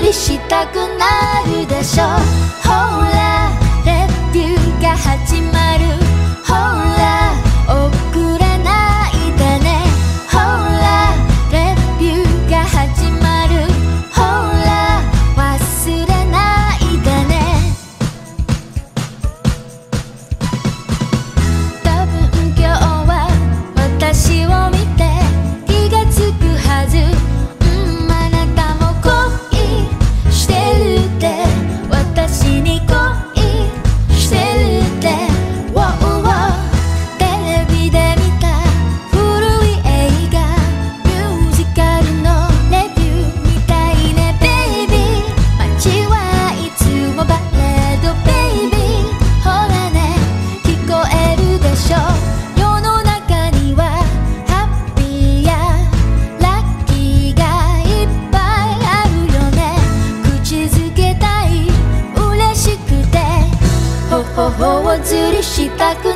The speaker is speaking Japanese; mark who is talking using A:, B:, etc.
A: りしたくなるでしょ。ほらレビューが始まる。ほら遅れないでね。ほらレビューが始まる。ほら忘れないでね。多分今日は私を見て気がつくはず。あなたも恋してるって、私に恋してるって。テレビで見た古い映画、ミュージカルのレビューみたいね。ベイビー街はいつもバレード。ベイビーほらね聞こえるでしょ。世の中にはハッピーやラッキーがいっぱいあるよね。口づけたい嬉しくて、頬をずりしたく